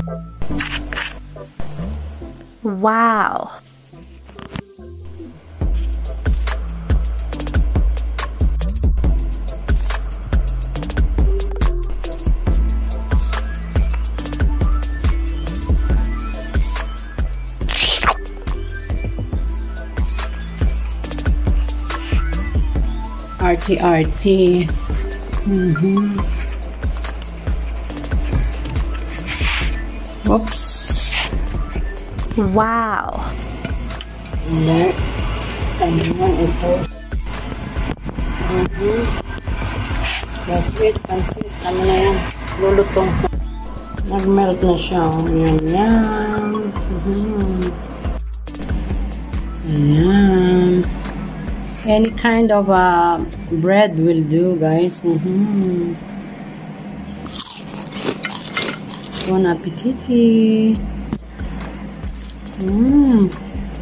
Wow! Arty-arty. Oops. Wow! Hindi. Ano naman ito? That's it. Pansit. Ano na yan? Lulutong. Nag-melt na siya. Yan. Ayan. Any kind of bread will do, guys. Bon appetit.